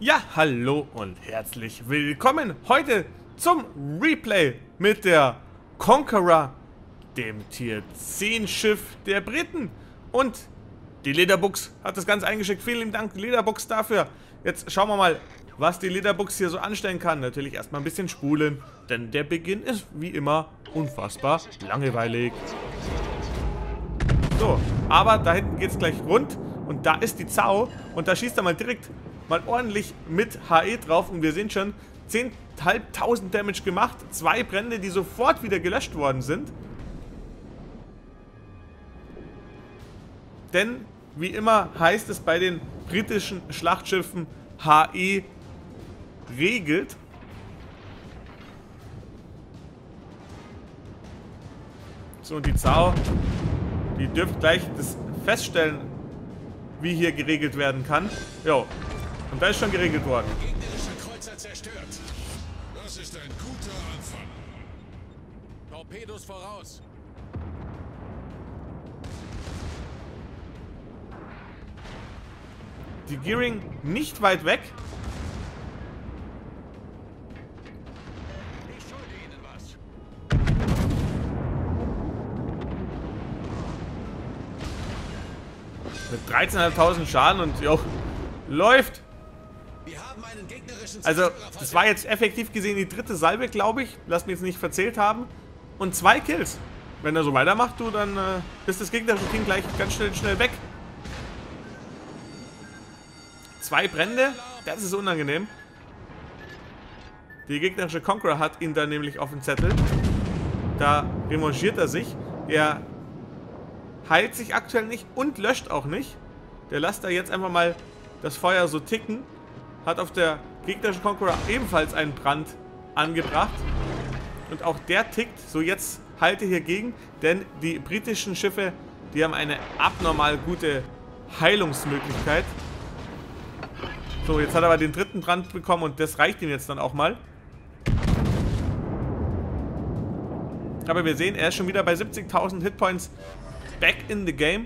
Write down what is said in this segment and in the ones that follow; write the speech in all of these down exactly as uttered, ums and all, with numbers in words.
Ja, hallo und herzlich willkommen heute zum Replay mit der Conqueror, dem Tier zehn Schiff der Briten. Und die Leatherbuchs hat das Ganze eingeschickt. Vielen lieben Dank, Leatherbuchs, dafür. Jetzt schauen wir mal, was die Leatherbuchs hier so anstellen kann. Natürlich erstmal ein bisschen spulen, denn der Beginn ist wie immer unfassbar langweilig. So, aber da hinten geht es gleich rund und da ist die Zau und da schießt er mal direkt mal ordentlich mit H E drauf und wir sehen schon zehntausendfünfhundert Damage gemacht, zwei Brände, die sofort wieder gelöscht worden sind. Denn, wie immer heißt es bei den britischen Schlachtschiffen, H E regelt. So, und die Zau, die dürfte gleich das feststellen, wie hier geregelt werden kann. Jo. Und da ist schon geregelt worden. Gegnerischer Kreuzer zerstört. Das ist ein guter Anfang. Torpedos voraus. Die Gearing nicht weit weg. Ich schulde Ihnen was. Mit dreizehntausendfünfhundert Schaden und jo, läuft. Wir haben einen gegnerischen Also, Zerstörer das war jetzt effektiv gesehen die dritte Salve, glaube ich. Lass mich jetzt nicht verzählt haben. Und zwei Kills. Wenn er so weitermacht, du, dann äh, ist das gegnerische Team gleich ganz schnell, schnell weg. Zwei Brände, das ist unangenehm. Die gegnerische Conqueror hat ihn da nämlich auf dem Zettel. Da revanchiert er sich. Er heilt sich aktuell nicht und löscht auch nicht. Der lässt da jetzt einfach mal das Feuer so ticken. Hat auf der gegnerischen Conqueror ebenfalls einen Brand angebracht. Und auch der tickt. So, jetzt halte hier gegen. Denn die britischen Schiffe, die haben eine abnormal gute Heilungsmöglichkeit. So, jetzt hat er aber den dritten Brand bekommen und das reicht ihm jetzt dann auch mal. Aber wir sehen, er ist schon wieder bei siebzigtausend Hitpoints back in the game.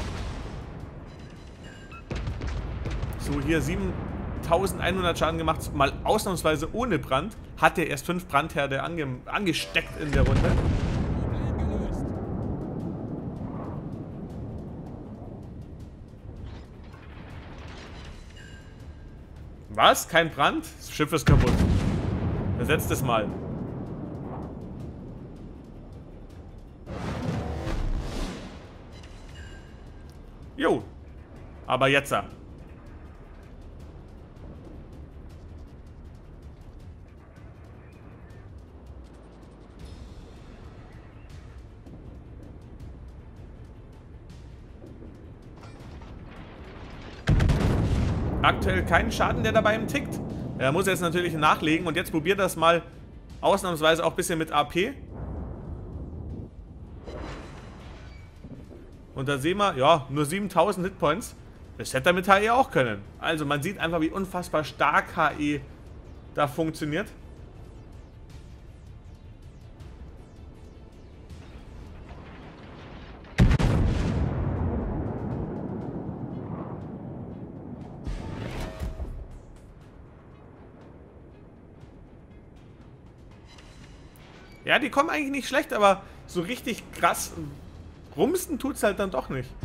So, hier siebentausendeinhundert Schaden gemacht, mal ausnahmsweise ohne Brand. Hat er erst fünf Brandherde ange angesteckt in der Runde. Problem gelöst. Was? Kein Brand? Das Schiff ist kaputt. Ersetzt es mal. Jo. Aber jetzt. Aktuell keinen Schaden, der dabei im tickt. Er muss jetzt natürlich nachlegen und jetzt probiert das mal ausnahmsweise auch ein bisschen mit A P. Und da sehen wir, ja, nur siebentausend Hitpoints. Das hätte er mit H E auch können. Also man sieht einfach, wie unfassbar stark H E da funktioniert. Ja, die kommen eigentlich nicht schlecht, aber so richtig krass rumsten tut's halt dann doch nicht.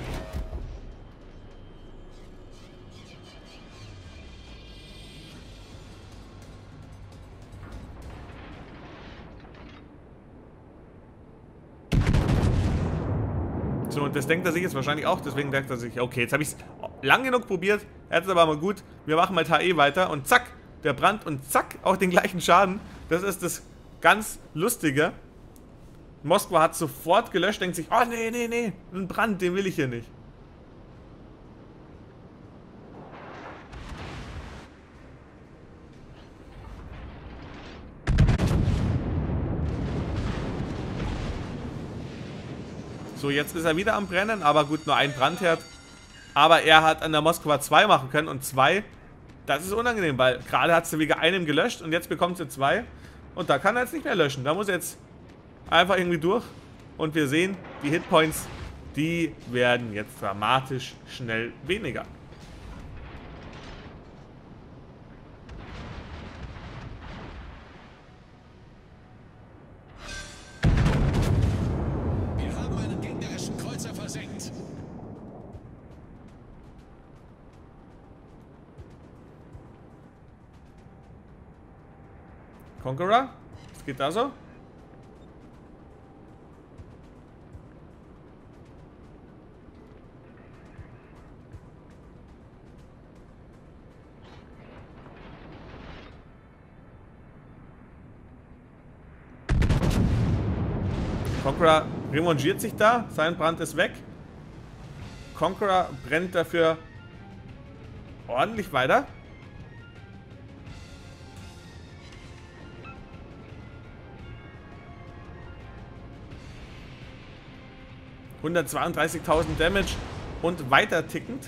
So, und das denkt er sich jetzt wahrscheinlich auch, deswegen denkt er sich, okay, jetzt habe ich es lang genug probiert, er hat es aber mal gut, wir machen mit H E weiter und zack, der Brand und zack, auch den gleichen Schaden. Das ist das ganz Lustige. Moskwa hat sofort gelöscht, denkt sich, oh nee, nee, nee, ein Brand, den will ich hier nicht. So, jetzt ist er wieder am Brennen, aber gut, nur ein Brandherd. Aber er hat an der Moskwa zwei machen können und zwei, das ist unangenehm, weil gerade hat sie wegen einem gelöscht und jetzt bekommt sie zwei. Und da kann er jetzt nicht mehr löschen, da muss er jetzt einfach irgendwie durch. Und wir sehen, die Hitpoints, die werden jetzt dramatisch schnell weniger. Conqueror? Was geht da so? Conqueror revanchiert sich da. Sein Brand ist weg. Conqueror brennt dafür ordentlich weiter. hundertzweiunddreißigtausend Damage und weiter tickend.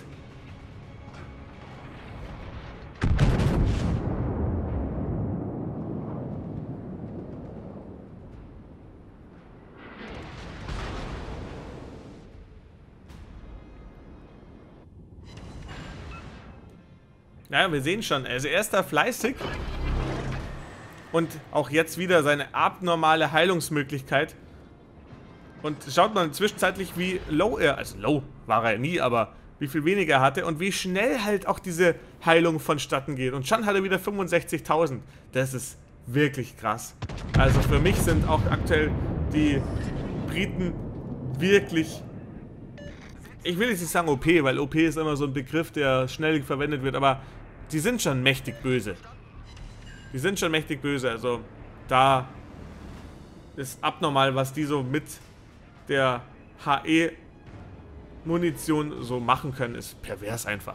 Ja, wir sehen schon, also er ist da fleißig und auch jetzt wieder seine abnormale Heilungsmöglichkeit. Und schaut mal zwischenzeitlich, wie low er, also low war er nie, aber wie viel weniger er hatte und wie schnell halt auch diese Heilung vonstatten geht. Und schon hat er wieder fünfundsechzigtausend. Das ist wirklich krass. Also für mich sind auch aktuell die Briten wirklich, ich will jetzt nicht sagen O P, weil O P ist immer so ein Begriff, der schnell verwendet wird, aber die sind schon mächtig böse. Die sind schon mächtig böse, also da ist abnormal, was die so mit der H E-Munition so machen können, ist pervers einfach.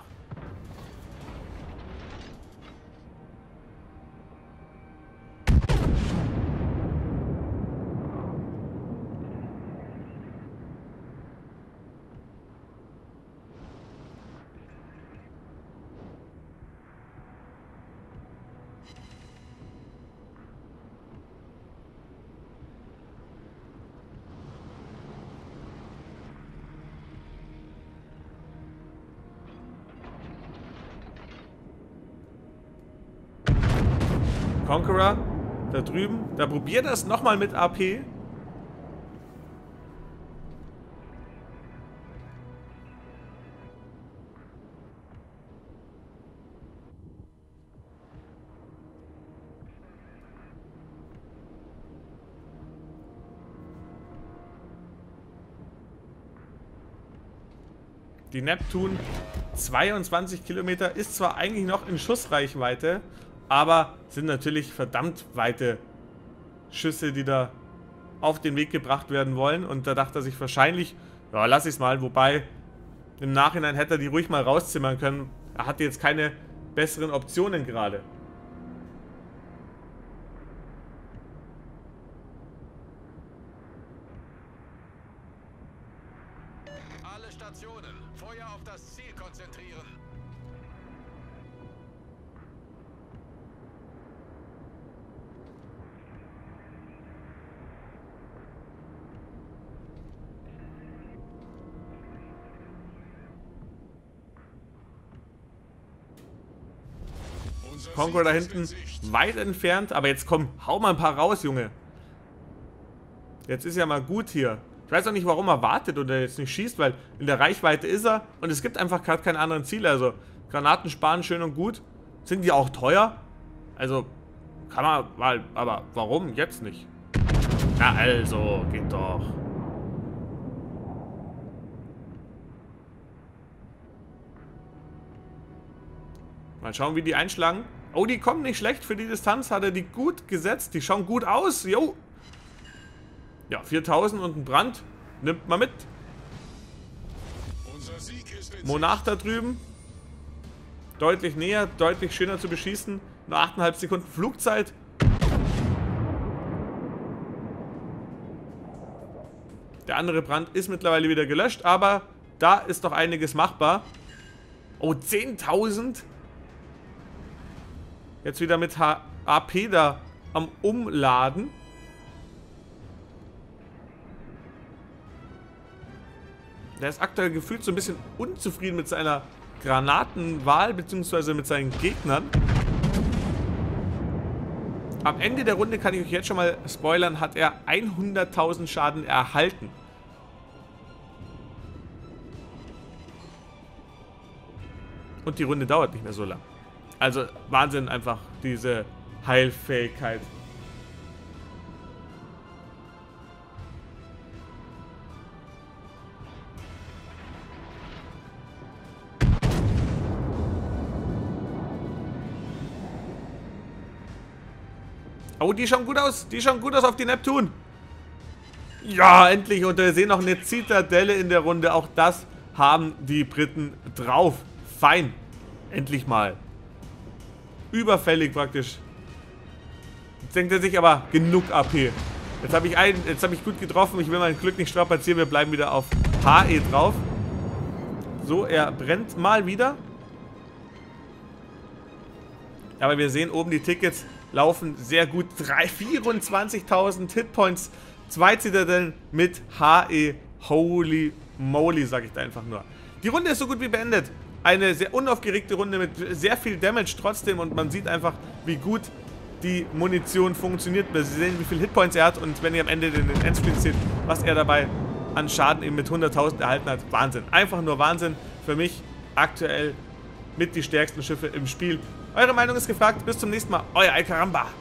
Conqueror, da drüben, da probiert er es nochmal mit A P. Die Neptun, zweiundzwanzig Kilometer, ist zwar eigentlich noch in Schussreichweite, aber sind natürlich verdammt weite Schüsse, die da auf den Weg gebracht werden wollen. Und da dachte er sich wahrscheinlich, ja, lass ich es mal. Wobei, im Nachhinein hätte er die ruhig mal rauszimmern können. Er hatte jetzt keine besseren Optionen gerade. Alle Stationen, Feuer auf das Ziel konzentrieren. Conqueror da hinten weit entfernt, aber jetzt komm, hau mal ein paar raus, Junge. Jetzt ist ja mal gut hier. Ich weiß auch nicht, warum er wartet oder jetzt nicht schießt, weil in der Reichweite ist er und es gibt einfach gerade keine anderen Ziele. Also Granaten sparen schön und gut. Sind die auch teuer? Also kann man mal, aber warum jetzt nicht? Na also, geht doch. Mal schauen, wie die einschlagen. Oh, die kommen nicht schlecht. Für die Distanz hat er die gut gesetzt. Die schauen gut aus. Jo. Ja, viertausend und ein Brand. Nimmt mal mit. Monarch da drüben. Deutlich näher, deutlich schöner zu beschießen. Nur achteinhalb Sekunden Flugzeit. Der andere Brand ist mittlerweile wieder gelöscht, aber da ist doch einiges machbar. Oh, zehntausend. Jetzt wieder mit A P da am Umladen. Der ist aktuell gefühlt so ein bisschen unzufrieden mit seiner Granatenwahl bzw. mit seinen Gegnern. Am Ende der Runde kann ich euch jetzt schon mal spoilern, hat er hunderttausend Schaden erhalten. Und die Runde dauert nicht mehr so lang. Also Wahnsinn einfach, diese Heilfähigkeit. Oh, die schauen gut aus. Die schauen gut aus auf die Neptun. Ja, endlich. Und wir sehen noch eine Zitadelle in der Runde. Auch das haben die Briten drauf. Fein. Endlich mal. Überfällig praktisch. Jetzt denkt er sich aber genug A P. Jetzt habe ich, hab ich gut getroffen. Ich will mein Glück nicht strapazieren. Wir bleiben wieder auf H E drauf. So, er brennt mal wieder. Aber wir sehen oben, die Tickets laufen sehr gut. vierundzwanzigtausend Hitpoints. Zwei Zitadellen mit H E. Holy moly, sage ich da einfach nur. Die Runde ist so gut wie beendet. Eine sehr unaufgeregte Runde mit sehr viel Damage trotzdem. Und man sieht einfach, wie gut die Munition funktioniert. Wir sehen, wie viel Hitpoints er hat. Und wenn ihr am Ende den Endscreen seht, was er dabei an Schaden eben mit hunderttausend erhalten hat. Wahnsinn. Einfach nur Wahnsinn. Für mich aktuell mit die stärksten Schiffe im Spiel. Eure Meinung ist gefragt. Bis zum nächsten Mal. Euer Alcaramba.